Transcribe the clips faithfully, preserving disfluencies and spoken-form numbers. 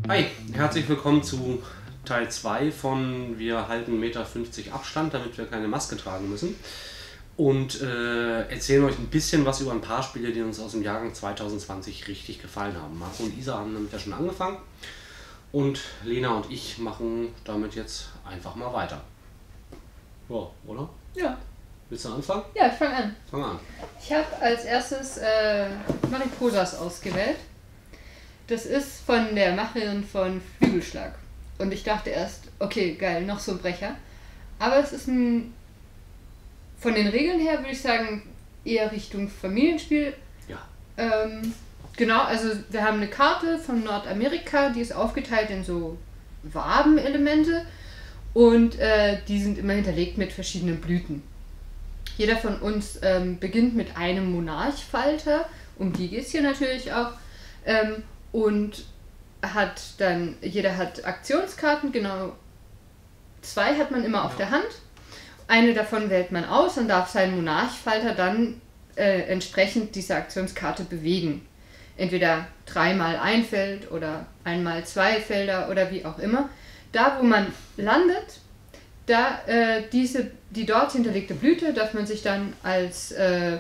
Hi, herzlich willkommen zu Teil zwei von Wir halten eins Komma fünfzig Meter Abstand, damit wir keine Maske tragen müssen. Und äh, erzählen euch ein bisschen was über ein paar Spiele, die uns aus dem Jahrgang zwanzig zwanzig richtig gefallen haben. Marco und Isa haben damit ja schon angefangen. Und Lena und ich machen damit jetzt einfach mal weiter. Ja, oder? Ja. Willst du anfangen? Ja, ich fange an. Fang an. Ich habe als erstes äh, Mariposas ausgewählt. Das ist von der Macherin von Flügelschlag. Und ich dachte erst, okay, geil, noch so ein Brecher. Aber es ist ein, von den Regeln her würde ich sagen, eher Richtung Familienspiel. Ja. Ähm, genau, also wir haben eine Karte von Nordamerika, die ist aufgeteilt in so Wabenelemente. Und äh, die sind immer hinterlegt mit verschiedenen Blüten. Jeder von uns ähm, beginnt mit einem Monarchfalter, um die geht es hier natürlich auch. Ähm, und hat dann, jeder hat Aktionskarten, genau zwei hat man immer auf ja. der Hand. Eine davon wählt man aus und darf seinen Monarchfalter dann äh, entsprechend diese Aktionskarte bewegen. Entweder dreimal ein Feld oder einmal zwei Felder oder wie auch immer. Da, wo man landet, da äh, diese, die dort hinterlegte Blüte darf man sich dann als, äh,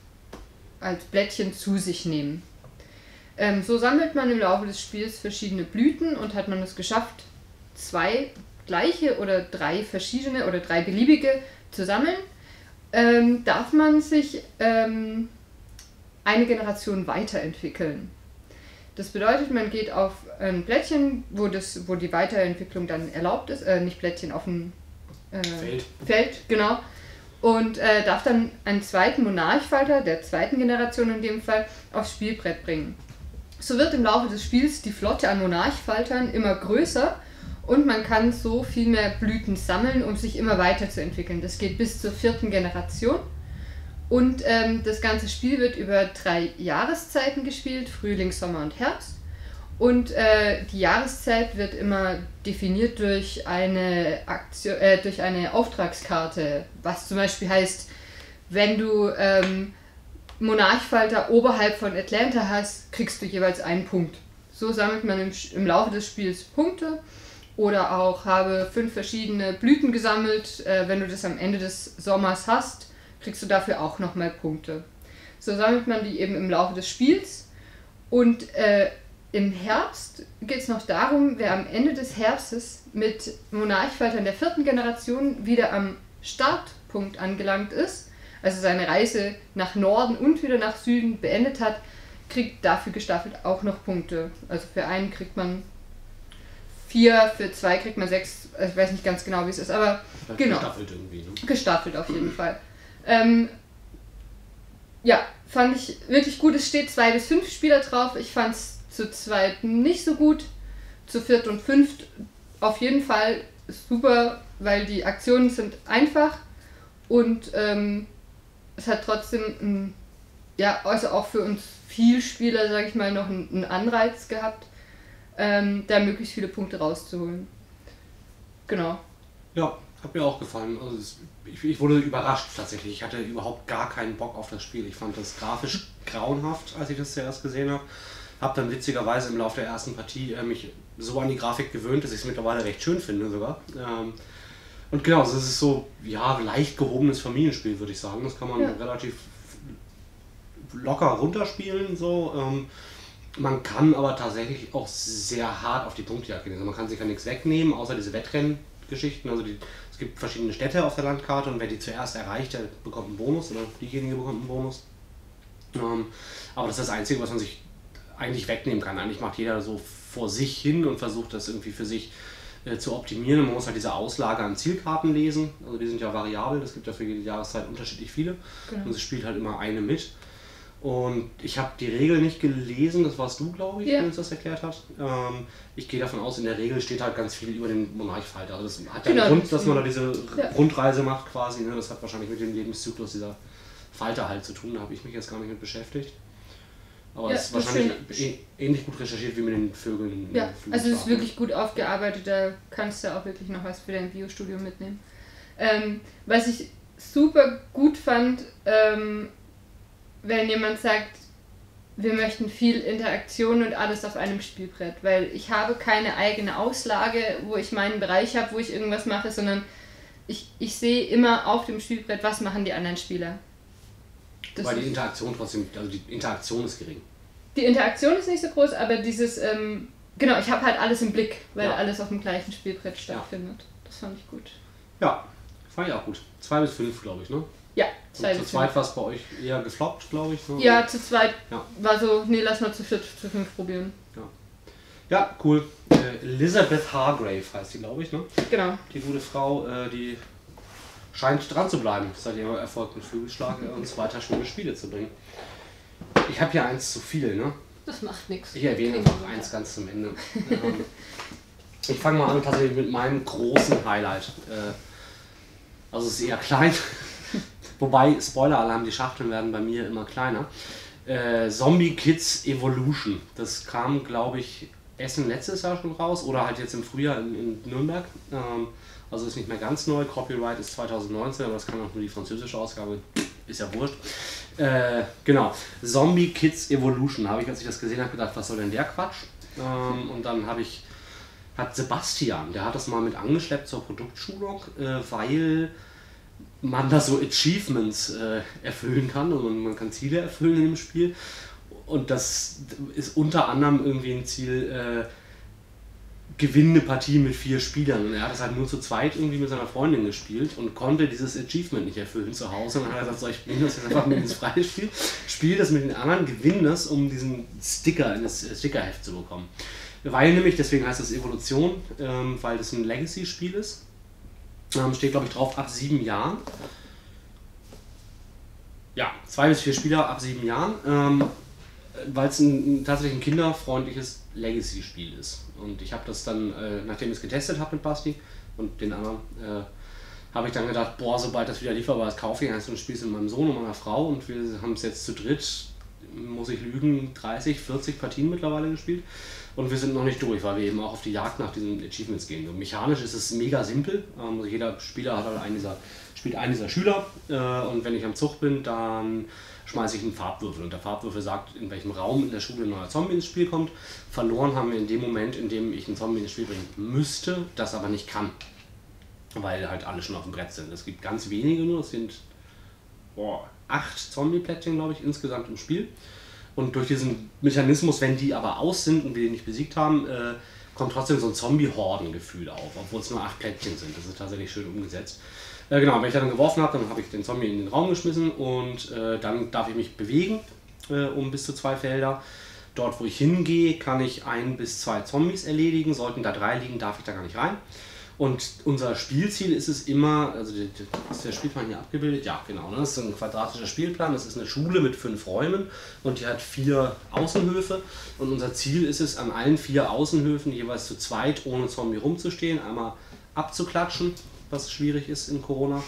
als Blättchen zu sich nehmen. Ähm, so sammelt man im Laufe des Spiels verschiedene Blüten und hat man es geschafft, zwei gleiche oder drei verschiedene oder drei beliebige zu sammeln, ähm, darf man sich ähm, eine Generation weiterentwickeln. Das bedeutet, man geht auf ein Blättchen, wo, das, wo die Weiterentwicklung dann erlaubt ist, äh, nicht Blättchen, auf ein äh, Feld. Feld, genau, und äh, darf dann einen zweiten Monarchfalter, der zweiten Generation in dem Fall, aufs Spielbrett bringen. So wird im Laufe des Spiels die Flotte an Monarchfaltern immer größer und man kann so viel mehr Blüten sammeln, um sich immer weiterzuentwickeln. Das geht bis zur vierten Generation. Und ähm, das ganze Spiel wird über drei Jahreszeiten gespielt, Frühling, Sommer und Herbst. Und äh, die Jahreszeit wird immer definiert durch eine, Aktion, äh, durch eine Auftragskarte, was zum Beispiel heißt, wenn du ähm, Monarchfalter oberhalb von Atlanta hast, kriegst du jeweils einen Punkt. So sammelt man im, im Laufe des Spiels Punkte. Oder auch habe fünf verschiedene Blüten gesammelt, äh, wenn du das am Ende des Sommers hast, kriegst du dafür auch nochmal Punkte. So sammelt man die eben im Laufe des Spiels. Und äh, im Herbst geht es noch darum, wer am Ende des Herbstes mit Monarchfaltern der vierten Generation wieder am Startpunkt angelangt ist, also seine Reise nach Norden und wieder nach Süden beendet hat, kriegt dafür gestaffelt auch noch Punkte. Also für einen kriegt man vier, für zwei kriegt man sechs, ich weiß nicht ganz genau, wie es ist, aber genau. Gestaffelt irgendwie, ne? Gestaffelt auf jeden Fall. Ähm, ja, fand ich wirklich gut. Es steht zwei bis fünf Spieler drauf. Ich fand es zu zweit nicht so gut. Zu viert und fünft auf jeden Fall super, weil die Aktionen sind einfach und ähm, es hat trotzdem, ein, ja, also auch für uns Vielspieler, sage ich mal, noch einen, einen Anreiz gehabt, ähm, da möglichst viele Punkte rauszuholen. Genau. Ja, hat mir auch gefallen. Also es, ich, ich wurde überrascht tatsächlich. Ich hatte überhaupt gar keinen Bock auf das Spiel. Ich fand das grafisch grauenhaft, als ich das zuerst gesehen habe. Habe dann witzigerweise im Laufe der ersten Partie äh, mich so an die Grafik gewöhnt, dass ich es mittlerweile recht schön finde sogar. Ähm, und genau, also es ist so, ja, leicht gehobenes Familienspiel, würde ich sagen. Das kann man ja. relativ locker runterspielen. So. Ähm, man kann aber tatsächlich auch sehr hart auf die Punktejagd gehen. Also man kann sich ja nichts wegnehmen, außer diese Wettrennen-Geschichten. Also die, es gibt verschiedene Städte auf der Landkarte und wer die zuerst erreicht, der bekommt einen Bonus oder diejenige bekommt einen Bonus. Ähm, aber das ist das Einzige, was man sich eigentlich wegnehmen kann. Eigentlich macht jeder so vor sich hin und versucht das irgendwie für sich äh, zu optimieren. Man muss halt diese Auslage an Zielkarten lesen. Also die sind ja variabel, es gibt ja für jede Jahreszeit unterschiedlich viele. Genau. Und es spielt halt immer eine mit. Und ich habe die Regel nicht gelesen, das warst du, glaube ich, ja. der uns das erklärt hat. Ähm, ich gehe davon aus, in der Regel steht halt ganz viel über den Monarchfalter. Also das hat ja genau, einen Grund, dass man da diese ja. Rundreise macht quasi. Ne? Das hat wahrscheinlich mit dem Lebenszyklus dieser Falter halt zu tun, da habe ich mich jetzt gar nicht mit beschäftigt. Aber ja, es ist wahrscheinlich ist ähnlich gut recherchiert wie mit den Vögeln. Ja, also es ist wirklich gut aufgearbeitet, da kannst du auch wirklich noch was für dein Biostudium mitnehmen. Ähm, was ich super gut fand, ähm, wenn jemand sagt, wir möchten viel Interaktion und alles auf einem Spielbrett, weil ich habe keine eigene Auslage, wo ich meinen Bereich habe, wo ich irgendwas mache, sondern ich, ich sehe immer auf dem Spielbrett, was machen die anderen Spieler. Das Weil die Interaktion trotzdem, also die Interaktion ist gering. Die Interaktion ist nicht so groß, aber dieses, ähm, genau, ich habe halt alles im Blick, weil ja. alles auf dem gleichen Spielbrett stattfindet. Ja. Das fand ich gut. Ja, fand ich auch gut. Zwei bis fünf, glaube ich, ne? Ja, zwei bis fünf. Zu zweit war es bei euch eher gefloppt, glaube ich. Ne? Ja, zu zweit ja. war so, nee, lass mal zu viert, zu fünf probieren. Ja, ja cool. Äh, Elizabeth Hargrave heißt die, glaube ich, ne? Genau. Die gute Frau, äh, die scheint dran zu bleiben, seit ihrer Erfolg mit Flügelschlag äh, uns weiter schöne Spiele zu bringen. Ich habe ja eins zu viel, ne? Das macht nichts. Ich erwähne einfach eins ganz zum Ende. ähm, ich fange mal an tatsächlich mit meinem großen Highlight. Äh, also es ist eher klein, wobei Spoiler-Alarm, die Schachteln werden bei mir immer kleiner. Äh, Zombie Kids Evolution. Das kam, glaube ich, Essen letztes Jahr schon raus oder halt jetzt im Frühjahr in, in Nürnberg. Ähm, also ist nicht mehr ganz neu. Copyright ist zwanzig neunzehn, aber das kann auch nur die französische Ausgabe. Ist ja wurscht. Äh, genau, Zombie Kids Evolution. Habe ich, als ich das gesehen habe, gedacht, was soll denn der Quatsch? Ähm, und dann habe ich, hat Sebastian, der hat das mal mit angeschleppt zur Produktschulung, äh, weil man da so Achievements äh, erfüllen kann und man, man kann Ziele erfüllen in dem Spiel. Und das ist unter anderem irgendwie ein Ziel, äh, gewinne Partie mit vier Spielern. Und er hat das halt nur zu zweit irgendwie mit seiner Freundin gespielt und konnte dieses Achievement nicht erfüllen zu Hause. Und dann hat er gesagt, so, ich bringe das jetzt einfach mit ins freie Spiel, spiele das mit den anderen, gewinne das, um diesen Sticker in das Stickerheft zu bekommen. Weil nämlich, deswegen heißt das Evolution, ähm, weil das ein Legacy-Spiel ist. Ähm, steht, glaube ich, drauf, ab sieben Jahren. Ja, zwei bis vier Spieler ab sieben Jahren. Ähm, weil es ein, ein tatsächlich ein kinderfreundliches Legacy-Spiel ist. Und ich habe das dann, äh, nachdem ich es getestet habe mit Basti und den anderen, äh, habe ich dann gedacht, boah, sobald das wieder lieferbar ist, kaufe ich eins und spiele es mit meinem Sohn und meiner Frau. Und wir haben es jetzt zu dritt, muss ich lügen, dreißig, vierzig Partien mittlerweile gespielt. Und wir sind noch nicht durch, weil wir eben auch auf die Jagd nach diesen Achievements gehen. Und mechanisch ist es mega simpel. Ähm, jeder Spieler hat halt einen dieser, spielt einen dieser Schüler. Äh, und wenn ich am Zug bin, dann schmeiße ich einen Farbwürfel. Und der Farbwürfel sagt, in welchem Raum in der Schule ein neuer Zombie ins Spiel kommt. Verloren haben wir in dem Moment, in dem ich einen Zombie ins Spiel bringen müsste, das aber nicht kann. Weil halt alle schon auf dem Brett sind. Es gibt ganz wenige nur, es sind boah, acht Zombie-Plättchen, glaube ich, insgesamt im Spiel. Und durch diesen Mechanismus, wenn die aber aus sind und wir die nicht besiegt haben, äh, kommt trotzdem so ein Zombie-Horden-Gefühl auf, obwohl es nur acht Plättchen sind. Das ist tatsächlich schön umgesetzt. Äh, genau, wenn ich dann geworfen habe, dann habe ich den Zombie in den Raum geschmissen und äh, dann darf ich mich bewegen äh, um bis zu zwei Felder. Dort, wo ich hingehe, kann ich ein bis zwei Zombies erledigen. Sollten da drei liegen, darf ich da gar nicht rein. Und unser Spielziel ist es immer, also ist der Spielplan hier abgebildet? Ja, genau. Ne? Das ist ein quadratischer Spielplan. Das ist eine Schule mit fünf Räumen und die hat vier Außenhöfe. Und unser Ziel ist es, an allen vier Außenhöfen jeweils zu zweit ohne Zombie rumzustehen, einmal abzuklatschen, was schwierig ist in Corona.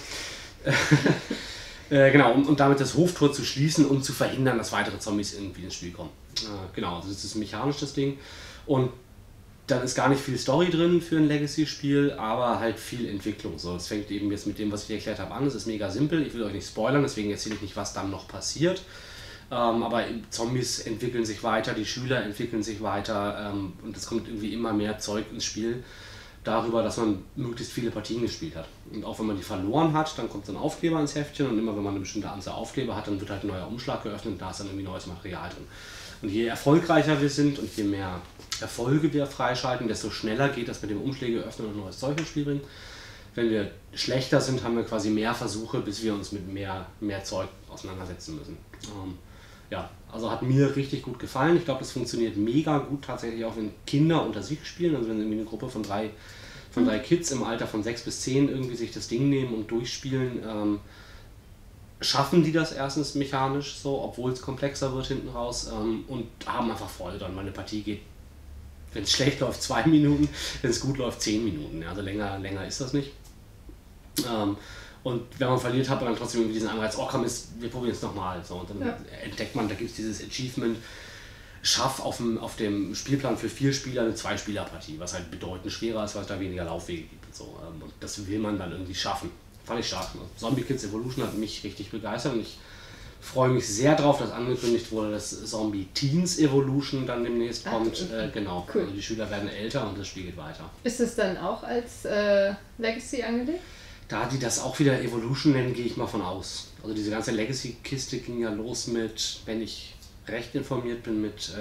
äh, genau, und, und damit das Hoftor zu schließen, um zu verhindern, dass weitere Zombies irgendwie ins Spiel kommen. Äh, genau, also das ist mechanisch das Ding. Und dann ist gar nicht viel Story drin für ein Legacy-Spiel, aber halt viel Entwicklung. So, es fängt eben jetzt mit dem, was ich dir erklärt habe, an. Es ist mega simpel. Ich will euch nicht spoilern, deswegen erzähle ich nicht, was dann noch passiert. Ähm, aber Zombies entwickeln sich weiter, die Schüler entwickeln sich weiter ähm, und es kommt irgendwie immer mehr Zeug ins Spiel darüber, dass man möglichst viele Partien gespielt hat. Und auch wenn man die verloren hat, dann kommt so ein Aufkleber ins Heftchen und immer wenn man eine bestimmte Anzahl Aufkleber hat, dann wird halt ein neuer Umschlag geöffnet und da ist dann irgendwie neues Material drin. Und je erfolgreicher wir sind und je mehr Erfolge wir freischalten, desto schneller geht das mit dem Umschläge öffnen und neues Zeug ins Spiel bringen. Wenn wir schlechter sind, haben wir quasi mehr Versuche, bis wir uns mit mehr, mehr Zeug auseinandersetzen müssen. Ähm, ja, also hat mir richtig gut gefallen. Ich glaube, das funktioniert mega gut tatsächlich auch, wenn Kinder unter sich spielen. Also wenn irgendwie eine Gruppe von drei, von drei Kids im Alter von sechs bis zehn irgendwie sich das Ding nehmen und durchspielen, ähm, schaffen die das erstens mechanisch so, obwohl es komplexer wird hinten raus ähm, und haben einfach Freude dran. Meine Partie geht, wenn es schlecht läuft, zwei Minuten, wenn es gut läuft, zehn Minuten. Ja, also länger, länger ist das nicht. Ähm, und wenn man verliert, hat man dann trotzdem irgendwie diesen Anreiz, oh komm, jetzt, wir probieren es nochmal. So, und dann ja. entdeckt man, da gibt es dieses Achievement, schaff auf dem, auf dem Spielplan für vier Spieler eine Zwei-Spieler-Partie, was halt bedeutend schwerer ist, weil es da weniger Laufwege gibt. Und, so. Und das will man dann irgendwie schaffen. Fand ich stark. Zombie Kids Evolution hat mich richtig begeistert und ich Freue mich sehr drauf, dass angekündigt wurde, dass Zombie Teens Evolution dann demnächst kommt. Ach, äh, genau, cool. also die Schüler werden älter und das Spiel geht weiter. Ist es dann auch als äh, Legacy angelegt? Da die das auch wieder Evolution nennen, gehe ich mal von aus. Also diese ganze Legacy-Kiste ging ja los mit, wenn ich recht informiert bin, mit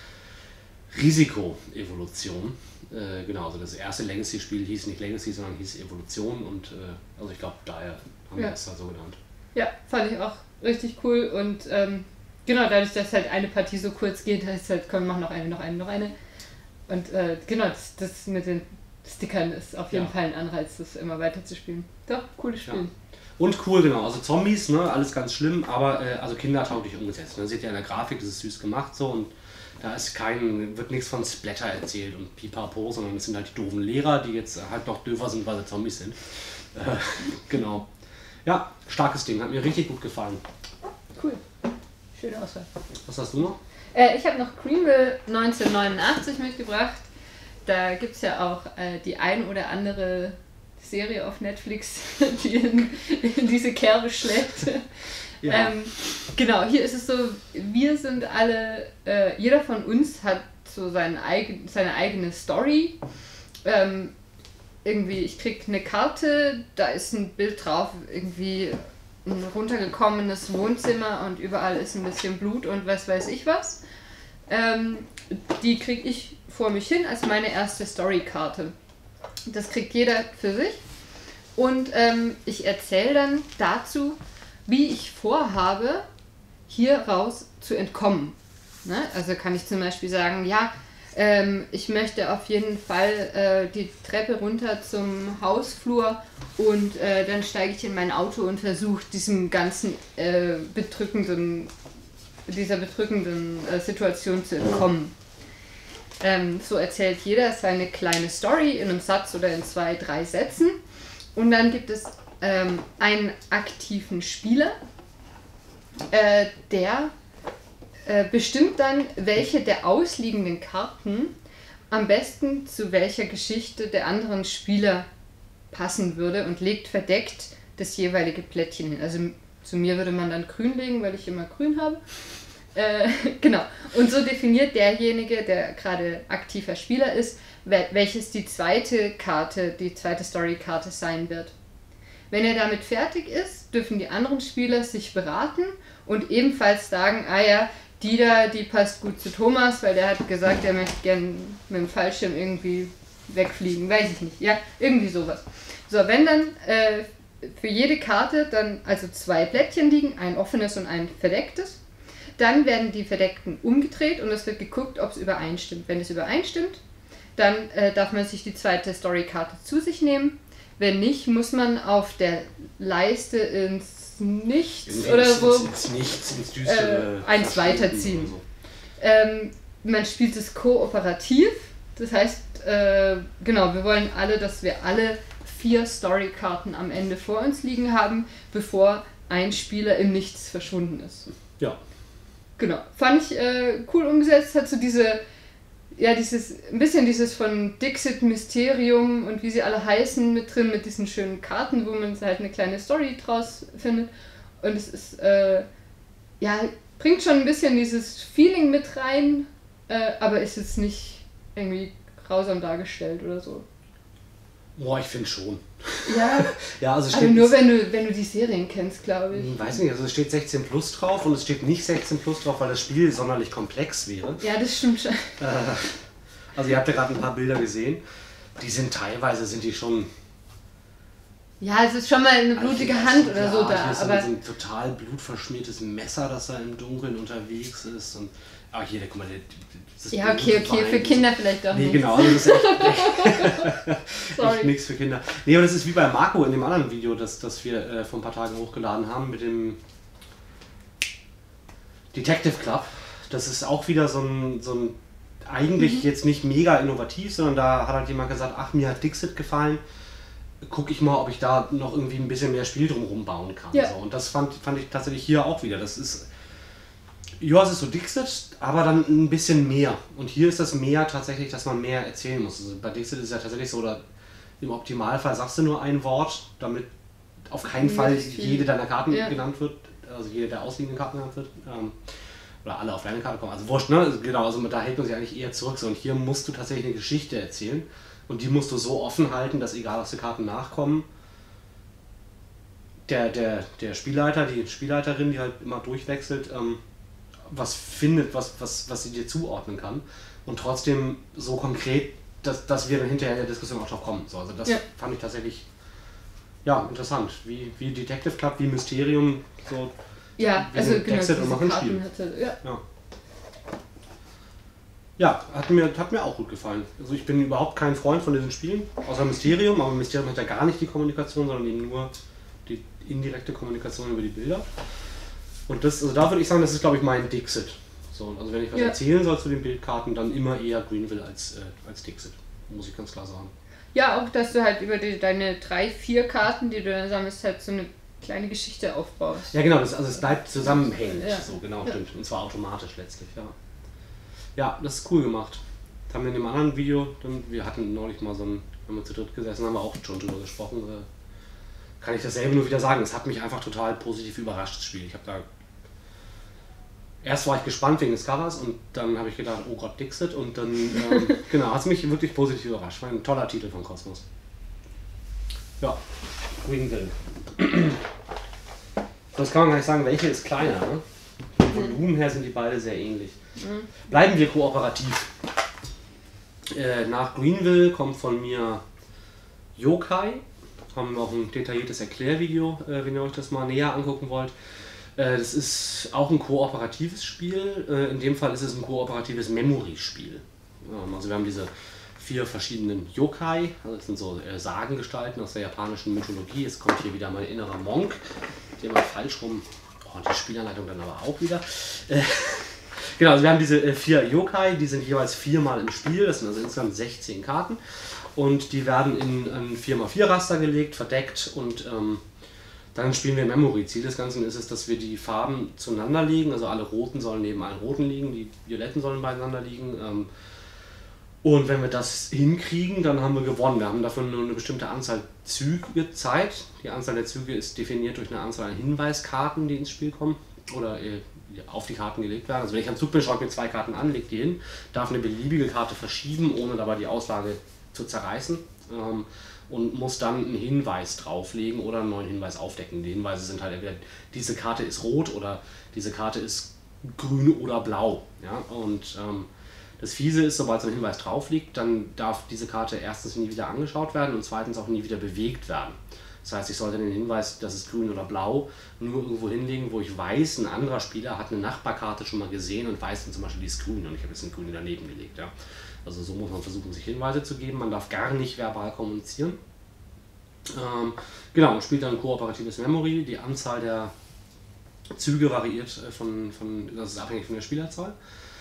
äh, Risiko-Evolution. Äh, genau, also das erste Legacy-Spiel hieß nicht Legacy, sondern hieß Evolution und äh, also ich glaube, daher haben wir Ja. es da so genannt. Ja, fand ich auch richtig cool und ähm, genau, dadurch, dass halt eine Partie so kurz geht, heißt halt, komm, mach noch eine, noch eine, noch eine. Und äh, genau, das, das mit den Stickern ist auf jeden Ja. Fall ein Anreiz, das immer weiter zu spielen. Doch, cooles Spiel. Ja. Und cool, genau, also Zombies, ne, alles ganz schlimm, aber äh, also kindertauglich umgesetzt. Ne? Seht ihr in der Grafik, das ist süß gemacht so und da ist kein, wird nichts von Splatter erzählt und Pipapo, sondern es sind halt die doofen Lehrer, die jetzt halt noch döfer sind, weil sie Zombies sind. Äh, genau. Ja, starkes Ding, hat mir richtig gut gefallen. Cool. Schöne Auswahl. Was hast du noch? Äh, ich habe noch Greenville neunzehnhundertneunundachtzig mitgebracht. Da gibt es ja auch äh, die ein oder andere Serie auf Netflix, die in, in diese Kerbe schlägt. Ja. Ähm, genau, hier ist es so, wir sind alle, äh, jeder von uns hat so seinen eigen, seine eigene Story. Ähm, irgendwie, ich krieg eine Karte, da ist ein Bild drauf, irgendwie ein runtergekommenes Wohnzimmer und überall ist ein bisschen Blut und was weiß ich was. Ähm, die krieg ich vor mich hin als meine erste Storykarte. Das kriegt jeder für sich. Und ähm, ich erzähle dann dazu, wie ich vorhabe, hier raus zu entkommen. Ne? Also kann ich zum Beispiel sagen, ja, ähm, ich möchte auf jeden Fall äh, die Treppe runter zum Hausflur und äh, dann steige ich in mein Auto und versuche diesem ganzen äh, bedrückenden, dieser bedrückenden äh, Situation zu entkommen. Ähm, so erzählt jeder seine kleine Story in einem Satz oder in zwei, drei Sätzen. Und dann gibt es ähm, einen aktiven Spieler, äh, der äh, bestimmt dann, welche der ausliegenden Karten am besten zu welcher Geschichte der anderen Spieler passen würde und legt verdeckt das jeweilige Plättchen hin. Also zu mir würde man dann grün legen, weil ich immer grün habe. Äh, genau. Und so definiert derjenige, der gerade aktiver Spieler ist, welches die zweite Karte, die zweite Storykarte sein wird. Wenn er damit fertig ist, dürfen die anderen Spieler sich beraten und ebenfalls sagen, ah ja, die da, die passt gut zu Thomas, weil der hat gesagt, er möchte gern mit dem Fallschirm irgendwie wegfliegen, weiß ich nicht, ja, irgendwie sowas. So, wenn dann äh, für jede Karte dann also zwei Plättchen liegen, ein offenes und ein verdecktes, dann werden die Verdeckten umgedreht und es wird geguckt, ob es übereinstimmt. Wenn es übereinstimmt, dann äh, darf man sich die zweite Storykarte zu sich nehmen. Wenn nicht, muss man auf der Leiste ins Nichts Ins, oder so ins, ins Nichts, ins Düstere äh, eins weiterziehen. So. Ähm, man spielt es kooperativ, das heißt, äh, genau, wir wollen alle, dass wir alle vier Storykarten am Ende vor uns liegen haben, bevor ein Spieler im Nichts verschwunden ist. Ja. Genau, fand ich äh, cool umgesetzt, hat so diese, ja, dieses, ein bisschen dieses von Dixit Mysterium und wie sie alle heißen mit drin, mit diesen schönen Karten, wo man halt eine kleine Story draus findet. Und es ist, äh, ja, bringt schon ein bisschen dieses Feeling mit rein, äh, aber ist jetzt nicht irgendwie grausam dargestellt oder so. Boah, ich finde schon. Ja, ja, also aber nur wenn du, wenn du die Serien kennst, glaube ich. Ich weiß nicht, also es steht sechzehn plus drauf und es steht nicht sechzehn plus drauf, weil das Spiel sonderlich komplex wäre. Ja, das stimmt schon. Äh, also ihr habt ja gerade ein paar Bilder gesehen. Die sind teilweise, sind die schon... Ja, es ist schon mal eine blutige also, Hand oder ja, so da. Hier ist aber so ein total blutverschmiertes Messer, das da im Dunkeln unterwegs ist. Und, ah, hier, guck mal, das ja, okay, okay, für Kinder vielleicht auch nee, nicht. Nee, genau, also das ist echt, echt nichts für Kinder. Nee, aber das ist wie bei Marco in dem anderen Video, das, das wir äh, vor ein paar Tagen hochgeladen haben mit dem Detective Club. Das ist auch wieder so ein, so ein eigentlich mhm. jetzt nicht mega innovativ, sondern da hat halt jemand gesagt, ach, mir hat Dixit gefallen. Gucke ich mal, ob ich da noch irgendwie ein bisschen mehr Spiel drumherum bauen kann. Ja. So. Und das fand, fand ich tatsächlich hier auch wieder. Das ist, ja, es ist so Dixit, aber dann ein bisschen mehr. Und hier ist das mehr tatsächlich, dass man mehr erzählen muss. Also bei Dixit ist es ja tatsächlich so, oder im Optimalfall sagst du nur ein Wort, damit auf keinen Fall jede deiner Karten ja. genannt wird. also jeder der ausliegenden Karten genannt wird. Ähm, oder alle auf deine Karte kommen. Also wurscht, ne? Also genau, also da hält man sich eigentlich eher zurück. So, und hier musst du tatsächlich eine Geschichte erzählen. Und die musst du so offen halten, dass egal was die Karten nachkommen, der, der, der Spielleiter, die Spielleiterin, die halt immer durchwechselt, ähm, was findet, was, was, was sie dir zuordnen kann. Und trotzdem so konkret, dass, dass wir dann hinterher in der Diskussion auch drauf kommen. So, also das ja. fand ich tatsächlich ja, interessant. Wie, wie Detective Club, wie Mysterium, so. Ja, also genau, Exit und machen Spiel. Hatte, ja. Ja. Ja, hat mir, hat mir auch gut gefallen. Also ich bin überhaupt kein Freund von diesen Spielen, außer Mysterium, aber Mysterium hat ja gar nicht die Kommunikation, sondern eben nur die indirekte Kommunikation über die Bilder. Und das, also da würde ich sagen, das ist, glaube ich, mein Dixit. So, also wenn ich was ja. erzählen soll zu den Bildkarten, dann immer eher Greenville als, äh, als Dixit, muss ich ganz klar sagen. Ja, auch, dass du halt über die, deine drei, vier Karten, die du dann sammelst, halt so eine kleine Geschichte aufbaust. Ja genau, das, also es bleibt zusammenhängend, ja. so genau, ja. stimmt. Und zwar automatisch letztlich, ja. Ja, das ist cool gemacht. Das haben wir in dem anderen Video, dann, wir hatten neulich mal so ein, haben wir zu dritt gesessen, haben wir auch schon drüber gesprochen. Äh, kann ich dasselbe nur wieder sagen, es hat mich einfach total positiv überrascht, das Spiel. Ich habe da, erst war ich gespannt wegen des Covers und dann habe ich gedacht, oh Gott, Dixit, und dann, ähm, genau, hat es mich wirklich positiv überrascht. War ein toller Titel von Kosmos. Ja, Greenville. Sonst kann man gar nicht sagen, welche ist kleiner. Ne? Vom Volumen her sind die beide sehr ähnlich. Mhm. Bleiben wir kooperativ. Äh, nach Greenville kommt von mir Yokai. Haben wir auch ein detailliertes Erklärvideo, äh, wenn ihr euch das mal näher angucken wollt. Äh, das ist auch ein kooperatives Spiel. Äh, in dem Fall ist es ein kooperatives Memory-Spiel. Ähm, also wir haben diese vier verschiedenen Yokai, also das sind so äh, Sagengestalten aus der japanischen Mythologie. Es kommt hier wieder mein innerer Monk, der mal falsch rum, oh, die Spielanleitung dann aber auch wieder. Äh, genau, also wir haben diese äh, vier Yokai, die sind jeweils viermal im Spiel, das sind also insgesamt sechzehn Karten und die werden in ein vier mal vier Raster gelegt, verdeckt und ähm, dann spielen wir Memory. Ziel des Ganzen ist es, dass wir die Farben zueinander legen, also alle roten sollen neben allen roten liegen, die violetten sollen beieinander liegen. Ähm, Und wenn wir das hinkriegen, dann haben wir gewonnen. Wir haben dafür nur eine bestimmte Anzahl Züge Zeit. Die Anzahl der Züge ist definiert durch eine Anzahl an Hinweiskarten, die ins Spiel kommen oder äh, auf die Karten gelegt werden. Also wenn ich am Zug bin, schaue ich mir zwei Karten an, lege die hin, darf eine beliebige Karte verschieben, ohne dabei die Auslage zu zerreißen ähm, und muss dann einen Hinweis drauflegen oder einen neuen Hinweis aufdecken. Die Hinweise sind halt entweder, diese Karte ist rot oder diese Karte ist grün oder blau. Ja? Und ähm, das Fiese ist, sobald so ein Hinweis drauf liegt, dann darf diese Karte erstens nie wieder angeschaut werden und zweitens auch nie wieder bewegt werden. Das heißt, ich sollte den Hinweis, das ist grün oder blau, nur irgendwo hinlegen, wo ich weiß, ein anderer Spieler hat eine Nachbarkarte schon mal gesehen und weiß dann zum Beispiel, die ist grün und ich habe jetzt eine grüne daneben gelegt. Ja. Also so muss man versuchen, sich Hinweise zu geben. Man darf gar nicht verbal kommunizieren. Ähm, genau, man spielt dann kooperatives Memory. Die Anzahl der Züge variiert von, von das ist abhängig von der Spielerzahl.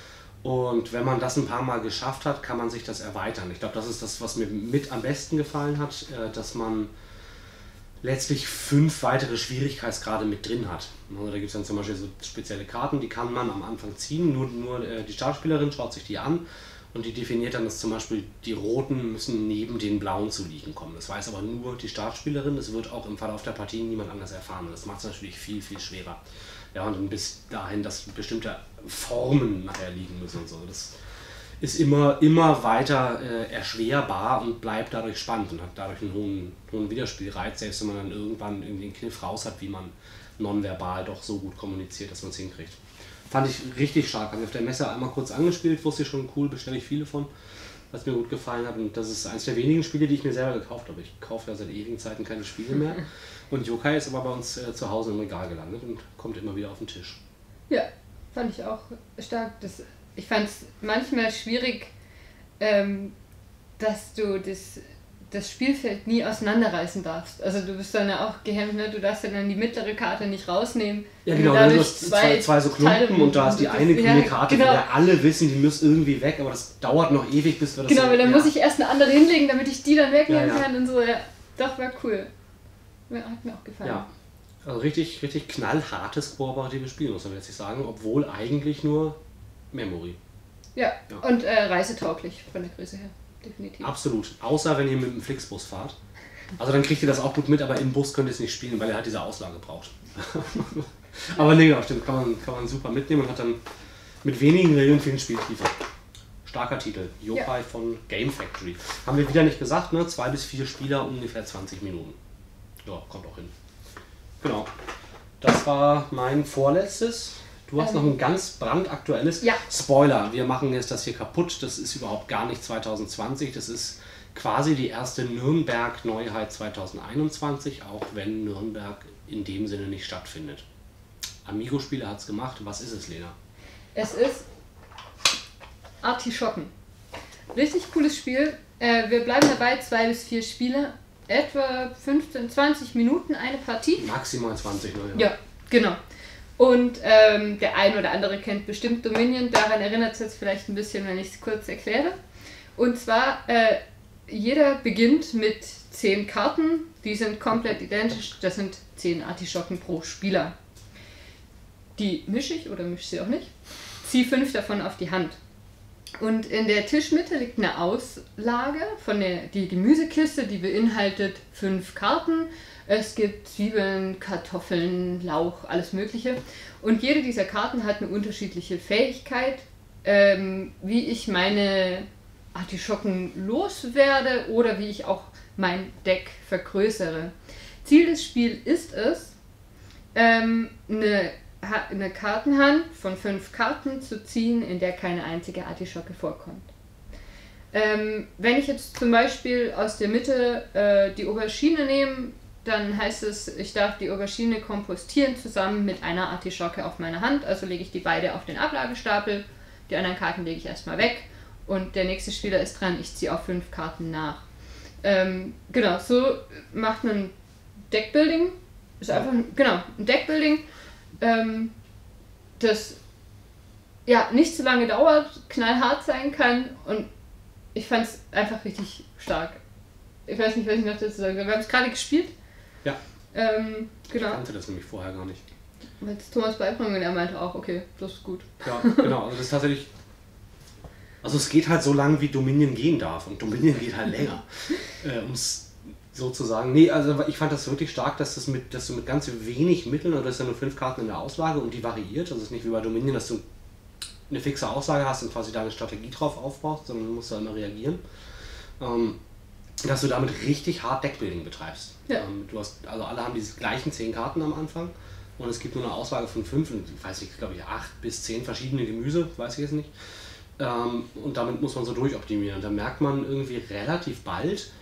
Und wenn man das ein paar Mal geschafft hat, kann man sich das erweitern. Ich glaube, das ist das, was mir mit am besten gefallen hat, dass man letztlich fünf weitere Schwierigkeitsgrade mit drin hat. Also da gibt es dann zum Beispiel so spezielle Karten, die kann man am Anfang ziehen, nur, nur die Startspielerin schaut sich die an und die definiert dann, dass zum Beispiel die roten müssen neben den blauen zu liegen kommen. Das weiß aber nur die Startspielerin, das wird auch im Verlauf der Partie niemand anders erfahren. Das macht es natürlich viel, viel schwerer. Ja, und dann bis dahin, dass bestimmte Formen nachher liegen müssen und so. Das ist immer, immer weiter äh, erschwerbar und bleibt dadurch spannend und hat dadurch einen hohen, hohen Wiederspielreiz, selbst wenn man dann irgendwann irgendwie den Kniff raus hat, wie man nonverbal doch so gut kommuniziert, dass man es hinkriegt. Fand ich richtig stark. Habe ich auf der Messe einmal kurz angespielt, wusste ich schon, cool, bestelle ich viele von, was mir gut gefallen hat. Und das ist eines der wenigen Spiele, die ich mir selber gekauft habe. Ich kaufe ja seit ewigen Zeiten keine Spiele mehr. Und Yokai ist aber bei uns äh, zu Hause im Regal gelandet und kommt immer wieder auf den Tisch. Ja, fand ich auch stark. Das, ich fand es manchmal schwierig, ähm, dass du das, das Spielfeld nie auseinanderreißen darfst. Also du bist dann ja auch gehemmt, ne? Du darfst dann die mittlere Karte nicht rausnehmen. Ja genau, du hast zwei, zwei so Klumpen und da ist die eine grüne Karte, genau. Von der alle wissen, die muss irgendwie weg, aber das dauert noch ewig, bis wir das Genau, so, weil dann ja. muss ich erst eine andere hinlegen, damit ich die dann wegnehmen ja, ja. kann und so. Ja, doch, war cool. Ja, hat mir auch gefallen. Ja, also richtig, richtig knallhartes kooperatives Spiel, muss man letztlich sagen, obwohl eigentlich nur Memory. Ja, ja. Und äh, reisetauglich von der Größe her, definitiv. Absolut, außer wenn ihr mit dem Flixbus fahrt. Also dann kriegt ihr das auch gut mit, aber im Bus könnt ihr es nicht spielen, weil er halt diese Auslage braucht. Aber nee, genau, stimmt, kann man, kann man super mitnehmen und hat dann mit wenigen Regeln viel Spieltiefe. Starker Titel, Yokai ja. von Game Factory. Haben wir wieder nicht gesagt, ne? Zwei bis vier Spieler, ungefähr zwanzig Minuten. Ja, kommt auch hin. Genau. Das war mein vorletztes. Du hast ähm. noch ein ganz brandaktuelles. Ja. Spoiler, wir machen jetzt das hier kaputt. Das ist überhaupt gar nicht zwanzig zwanzig. Das ist quasi die erste Nürnberg-Neuheit zwanzig einundzwanzig, auch wenn Nürnberg in dem Sinne nicht stattfindet. Amigo-Spiele hat es gemacht. Was ist es, Lena? Es ist Artischocken. Richtig cooles Spiel. Äh, wir bleiben dabei, zwei bis vier Spiele. Etwa fünfzehn, zwanzig Minuten eine Partie. Maximal zwanzig, ne? Ja, genau. Und ähm, der ein oder andere kennt bestimmt Dominion. Daran erinnert es jetzt vielleicht ein bisschen, wenn ich es kurz erkläre. Und zwar, äh, jeder beginnt mit zehn Karten. Die sind komplett identisch. Das sind zehn Artischocken pro Spieler. Die mische ich oder mische sie auch nicht. Ziehe fünf davon auf die Hand. Und in der Tischmitte liegt eine Auslage von der die Gemüsekiste, die beinhaltet fünf Karten. Es gibt Zwiebeln, Kartoffeln, Lauch, alles Mögliche. Und jede dieser Karten hat eine unterschiedliche Fähigkeit, ähm, wie ich meine Artischocken loswerde oder wie ich auch mein Deck vergrößere. Ziel des Spiels ist es, ähm, eine eine Kartenhand von fünf Karten zu ziehen, in der keine einzige Artischocke vorkommt. Ähm, wenn ich jetzt zum Beispiel aus der Mitte äh, die Aubergine nehme, dann heißt es, ich darf die Aubergine kompostieren zusammen mit einer Artischocke auf meiner Hand, also lege ich die beide auf den Ablagestapel, die anderen Karten lege ich erstmal weg und der nächste Spieler ist dran, ich ziehe auf fünf Karten nach. Ähm, genau, so macht man Deckbuilding, ist einfach, genau, ein Deckbuilding, Ähm, das ja nicht zu lange dauert, knallhart sein kann und ich fand es einfach richtig stark. Ich weiß nicht, was ich noch dazu sagen soll. Wir haben es gerade gespielt. Ja. Ähm, genau. Ich kannte das nämlich vorher gar nicht. Weil es Thomas beibringen und er meinte auch, okay, das ist gut. Ja, genau. Also das ist tatsächlich. Also es geht halt so lange, wie Dominion gehen darf und Dominion geht halt länger. äh, ums sozusagen. Nee, also ich fand das wirklich stark, dass, das mit, dass du mit ganz wenig Mitteln, oder das sind ja nur fünf Karten in der Auslage und die variiert. Also es ist nicht wie bei Dominion, dass du eine fixe Auslage hast und quasi deine Strategie drauf aufbaust, sondern du musst da immer reagieren. Ähm, dass du damit richtig hart Deckbuilding betreibst. Ja. Ähm, du hast, also alle haben diese gleichen zehn Karten am Anfang und es gibt nur eine Auslage von fünf und ich weiß nicht, glaube ich, acht bis zehn verschiedene Gemüse, weiß ich jetzt nicht. Ähm, und damit muss man so durchoptimieren. Und da merkt man irgendwie relativ bald,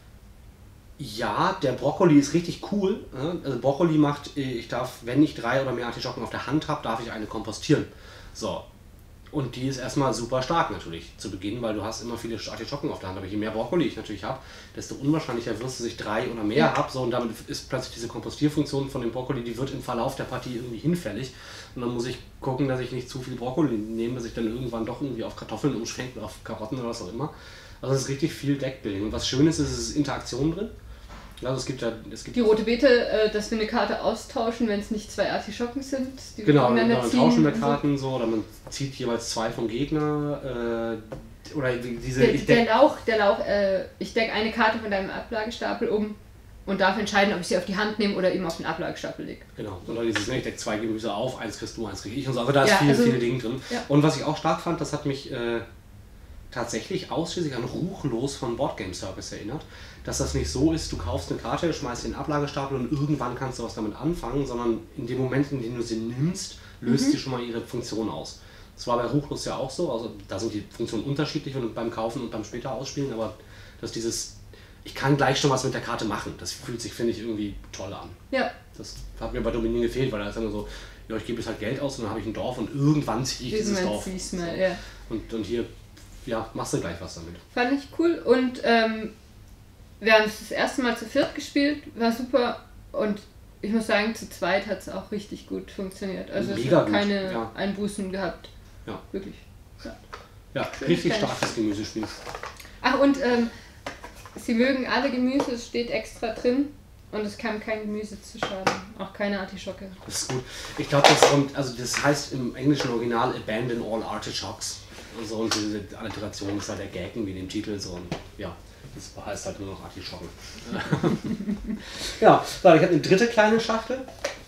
ja, der Brokkoli ist richtig cool. Also Brokkoli macht, ich darf, wenn ich drei oder mehr Artischocken auf der Hand habe, darf ich eine kompostieren. So. Und die ist erstmal super stark natürlich zu Beginn, weil du hast immer viele Artischocken auf der Hand. Aber je mehr Brokkoli ich natürlich habe, desto unwahrscheinlicher wirst du, dass ich drei oder mehr ja. habe. So, und damit ist plötzlich diese Kompostierfunktion von dem Brokkoli, die wird im Verlauf der Partie irgendwie hinfällig. Und dann muss ich gucken, dass ich nicht zu viel Brokkoli nehme, dass ich dann irgendwann doch irgendwie auf Kartoffeln umschwenke oder auf Karotten oder was auch immer. Also es ist richtig viel Deckbuilding. Und was schön ist, ist, es ist Interaktion drin. Also es gibt ja, es gibt die rote Beete, äh, dass wir eine Karte austauschen, wenn es nicht zwei Artischocken sind. Die genau, man tauschen wir Karten so, oder man zieht jeweils zwei vom Gegner. Äh, oder diese. Der, ich der Lauch, der Lauch äh, ich decke eine Karte von deinem Ablagestapel um und darf entscheiden, ob ich sie auf die Hand nehme oder eben auf den Ablagestapel lege. Genau, oder dieses, ne, ich decke zwei Gemüse auf, eins kriegst du, eins krieg ich und so. Also da ist ja, viel, also, viele Dinge drin. Ja. Und was ich auch stark fand, das hat mich äh, tatsächlich ausschließlich an Ruchlos von Boardgame Service erinnert. Dass das nicht so ist, du kaufst eine Karte, schmeißt sie in den Ablagestapel und irgendwann kannst du was damit anfangen, sondern in dem Moment, in dem du sie nimmst, löst mhm. sie schon mal ihre Funktion aus. Das war bei Ruchlos ja auch so, also da sind die Funktionen unterschiedlich beim Kaufen und beim später Ausspielen, aber dass dieses, ich kann gleich schon was mit der Karte machen, das fühlt sich, finde ich, irgendwie toll an. Ja. Das hat mir bei Dominion gefehlt, weil da ist immer so, ja, ich gebe jetzt halt Geld aus und dann habe ich ein Dorf und irgendwann ziehe ich dieses Dorf. Mal, ja. und, und hier, ja, machst du gleich was damit. Fand ich cool und ähm, wir haben es das erste Mal zu viert gespielt, war super und ich muss sagen, zu zweit hat es auch richtig gut funktioniert. Also es hat keine ja. Einbußen gehabt. Ja. Wirklich. Ja, ja richtig starkes Gemüsespiel. Ach und ähm, sie mögen alle Gemüse, es steht extra drin und es kann kein Gemüse zu schaden. Auch keine Artischocke. Das ist gut. Ich glaube, das kommt, also das heißt im englischen Original Abandon all Artichokes. Und so, und diese Alliteration ist halt der Gagen wie in dem Titel so und ja. Das heißt halt nur noch Artischocken. Ja, so, ich habe eine dritte kleine Schachtel.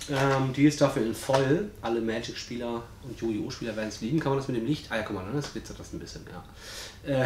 Ähm, die ist dafür in voll. Alle Magic-Spieler und Yu-Gi-Oh!-Spieler werden es lieben. Kann man das mit dem Licht? Ah ja, guck mal, das glitzert das ein bisschen, ja.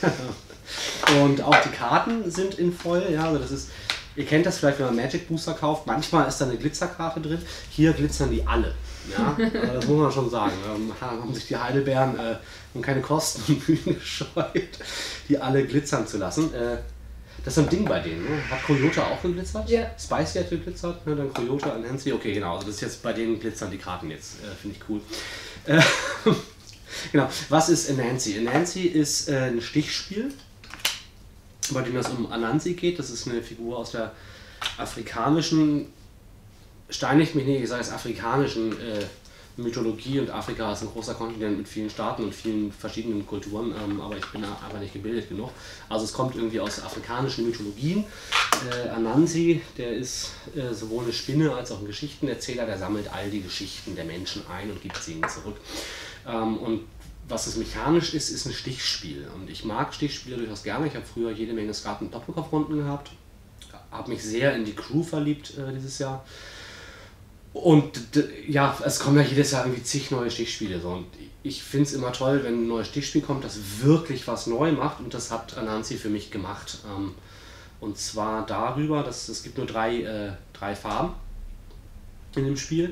Äh, und auch die Karten sind in voll, ja, also das ist, ihr kennt das vielleicht, wenn man Magic Booster kauft, manchmal ist da eine Glitzerkarte drin, hier glitzern die alle, ja, also das muss man schon sagen. Ähm, haben sich die Heidelbeeren äh, um keine Kosten und Mühen gescheut, die alle glitzern zu lassen. Äh, Das ist so ein Ding bei denen, ne? Hat Coyote auch geglitzert? Ja. Spicy hat geglitzert, ne? Dann Coyote und Nancy. Okay, genau. Also das ist jetzt bei denen glitzern die Karten jetzt. Äh, Finde ich cool. Äh, genau. Was ist Nancy? Nancy ist äh, ein Stichspiel, bei dem es um Anansi geht. Das ist eine Figur aus der afrikanischen, steinigt mich nicht, ich sage es afrikanischen äh, Mythologie, und Afrika ist ein großer Kontinent mit vielen Staaten und vielen verschiedenen Kulturen, ähm, aber ich bin da einfach nicht gebildet genug. Also es kommt irgendwie aus afrikanischen Mythologien. Äh, Anansi, der ist äh, sowohl eine Spinne als auch ein Geschichtenerzähler, der sammelt all die Geschichten der Menschen ein und gibt sie ihnen zurück. Ähm, und was es mechanisch ist, ist ein Stichspiel. Und ich mag Stichspiele durchaus gerne. Ich habe früher jede Menge Skat- und Doppelkopfrunden gehabt, habe mich sehr in die Crew verliebt äh, dieses Jahr. Und ja, es kommen ja jedes Jahr irgendwie zig neue Stichspiele. So. Und ich finde es immer toll, wenn ein neues Stichspiel kommt, das wirklich was neu macht. Und das hat Anansi für mich gemacht. Ähm, und zwar darüber, dass es gibt nur drei, äh, drei Farben in dem Spiel.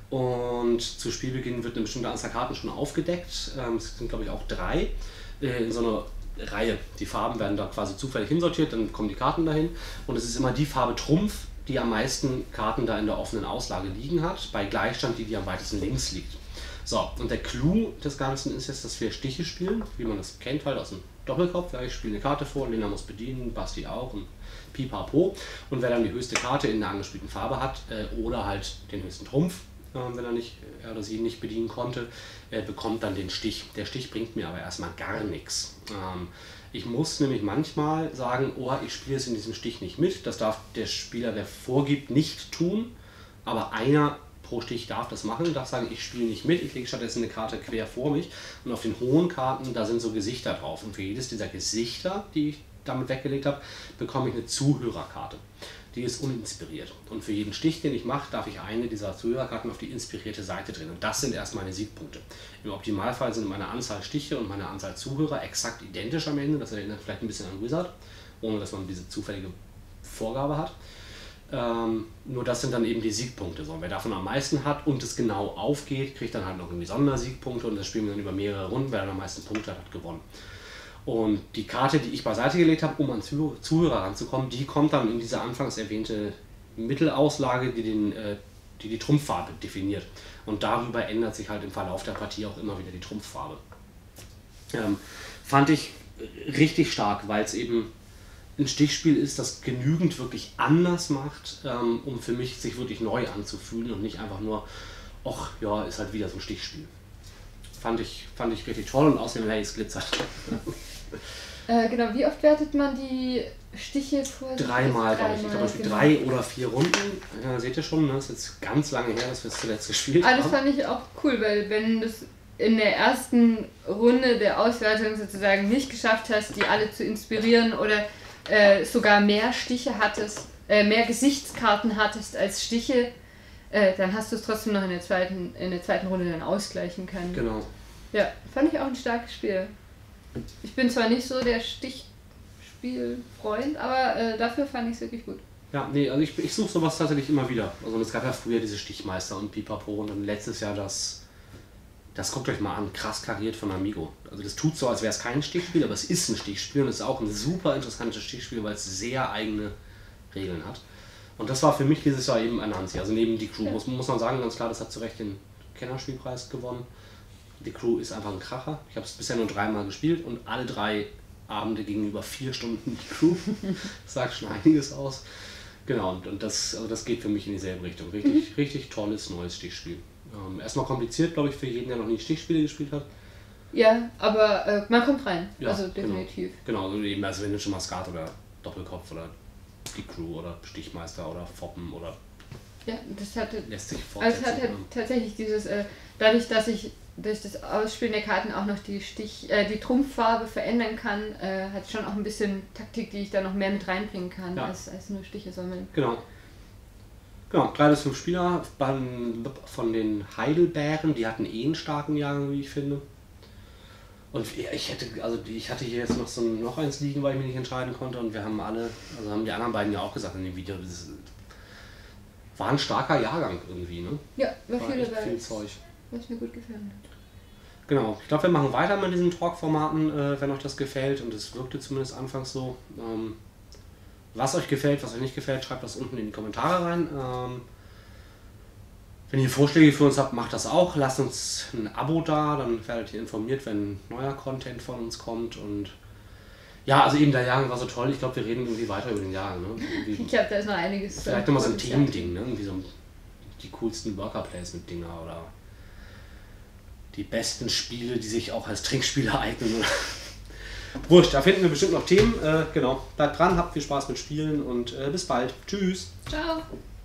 Und zu Spielbeginn wird eine bestimmte Anzahl Karten schon aufgedeckt. Ähm, es sind, glaube ich, auch drei äh, in so einer Reihe. Die Farben werden da quasi zufällig hinsortiert, dann kommen die Karten dahin. Und es ist immer die Farbe Trumpf, die am meisten Karten da in der offenen Auslage liegen hat, bei Gleichstand die, die am weitesten links liegt. So, und der Clou des Ganzen ist jetzt, dass wir Stiche spielen, wie man das kennt, halt aus dem Doppelkopf. Ja, ich spiele eine Karte vor, Lena muss bedienen, Basti auch und pipapo. Und wer dann die höchste Karte in der angespielten Farbe hat äh, oder halt den höchsten Trumpf, äh, wenn er, nicht, er oder sie nicht bedienen konnte, äh, bekommt dann den Stich. Der Stich bringt mir aber erstmal gar nichts. Ähm, Ich muss nämlich manchmal sagen, oh, ich spiele es in diesem Stich nicht mit. Das darf der Spieler, der vorgibt, nicht tun. Aber einer pro Stich darf das machen, darf sagen, ich spiele nicht mit. Ich lege stattdessen eine Karte quer vor mich. Und auf den hohen Karten, da sind so Gesichter drauf. Und für jedes dieser Gesichter, die ich damit weggelegt habe, bekomme ich eine Zuhörerkarte. Die ist uninspiriert. Und für jeden Stich, den ich mache, darf ich eine dieser Zuhörerkarten auf die inspirierte Seite drehen. Und das sind erst meine Siegpunkte. Im Optimalfall sind meine Anzahl Stiche und meine Anzahl Zuhörer exakt identisch am Ende. Das erinnert vielleicht ein bisschen an Wizard, ohne dass man diese zufällige Vorgabe hat. Ähm, nur das sind dann eben die Siegpunkte. So, wer davon am meisten hat und es genau aufgeht, kriegt dann halt noch irgendwie Sondersiegpunkte, und das spielen wir dann über mehrere Runden. Wer dann am meisten Punkte hat, hat gewonnen. Und die Karte, die ich beiseite gelegt habe, um an Zuhörer ranzukommen, die kommt dann in diese anfangs erwähnte Mittelauslage, die, den, äh, die die Trumpffarbe definiert. Und darüber ändert sich halt im Verlauf der Partie auch immer wieder die Trumpffarbe. Ähm, fand ich richtig stark, weil es eben ein Stichspiel ist, das genügend wirklich anders macht, ähm, um für mich sich wirklich neu anzufühlen und nicht einfach nur, ach ja, ist halt wieder so ein Stichspiel. Fand ich, fand ich richtig toll, und außerdem, hey, es glitzert. Äh, genau, wie oft wertet man die Stiche vor? Dreimal, glaube ich. Ich glaube, genau. drei oder vier Runden. Ja, seht ihr schon, ne? Das ist jetzt ganz lange her, dass wir es zuletzt gespielt Ah, das haben. fand ich auch cool, weil wenn du es in der ersten Runde der Auswertung sozusagen nicht geschafft hast, die alle zu inspirieren, oder äh, sogar mehr Stiche hattest, äh, mehr Gesichtskarten hattest als Stiche, äh, dann hast du es trotzdem noch in der zweiten, in der zweiten Runde dann ausgleichen können. Genau. Ja, fand ich auch ein starkes Spiel. Ich bin zwar nicht so der Stichspielfreund, aber äh, dafür fand ich es wirklich gut. Ja, nee, also ich, ich suche sowas tatsächlich immer wieder. Also es gab ja früher diese Stichmeister und Pipapo, und dann letztes Jahr das, das guckt euch mal an, krass kariert von Amigo. Also das tut so, als wäre es kein Stichspiel, aber es ist ein Stichspiel, und es ist auch ein super interessantes Stichspiel, weil es sehr eigene Regeln hat. Und das war für mich dieses Jahr eben Anansi. Also neben die Crew, ja. muss, muss man sagen, ganz klar, das hat zu Recht den Kennerspielpreis gewonnen. Die Crew ist einfach ein Kracher. Ich habe es bisher nur dreimal gespielt, und alle drei Abende gingen über vier Stunden die Crew. Das sagt schon einiges aus. Genau, und, und das, also das geht für mich in dieselbe Richtung. Richtig, mhm. richtig tolles neues Stichspiel. Ähm, erstmal kompliziert, glaube ich, für jeden, der noch nie Stichspiele gespielt hat. Ja, aber äh, man kommt rein. Ja, also definitiv. Genau, genau, eben, also wenn du schon mal Skat oder Doppelkopf oder die Crew oder Stichmeister oder Foppen oder. Ja, das hatte. Lässt sich also es hat halt tatsächlich dieses, äh, dadurch, dass ich durch das Ausspielen der Karten auch noch die Stich, äh, die Trumpffarbe verändern kann, äh, hat schon auch ein bisschen Taktik, die ich da noch mehr mit reinbringen kann, ja. als, als nur Stiche sammeln. Genau. Genau, drei bis fünf Spieler von den Heidelbeeren, die hatten eh einen starken Jahrgang, wie ich finde. Und ich hätte, also ich hatte hier jetzt noch so noch eins liegen, weil ich mich nicht entscheiden konnte und wir haben alle, also haben die anderen beiden ja auch gesagt in dem Video, das war ein starker Jahrgang irgendwie, ne? Ja, war, war viel echt dabei. viel Zeug. Was mir gut gefallen hat. Genau, ich glaube, wir machen weiter mit diesen Talk-Formaten, äh, wenn euch das gefällt und es wirkte zumindest anfangs so. Ähm, was euch gefällt, was euch nicht gefällt, schreibt das unten in die Kommentare rein. Ähm, wenn ihr Vorschläge für uns habt, macht das auch. Lasst uns ein Abo da, dann werdet ihr informiert, wenn neuer Content von uns kommt. Und ja, also eben der Jahrgang war so toll. Ich glaube, wir reden irgendwie weiter über den Jahrgang. Ne? Irgendwie Ich glaube, da ist noch einiges. vielleicht nochmal so ein Themending, ne? Irgendwie so die coolsten Worker-Placement-Dinger oder die besten Spiele, die sich auch als Trinkspiele eignen. Wurscht, da finden wir bestimmt noch Themen. Äh, genau, bleibt dran, habt viel Spaß mit Spielen und äh, bis bald. Tschüss. Ciao.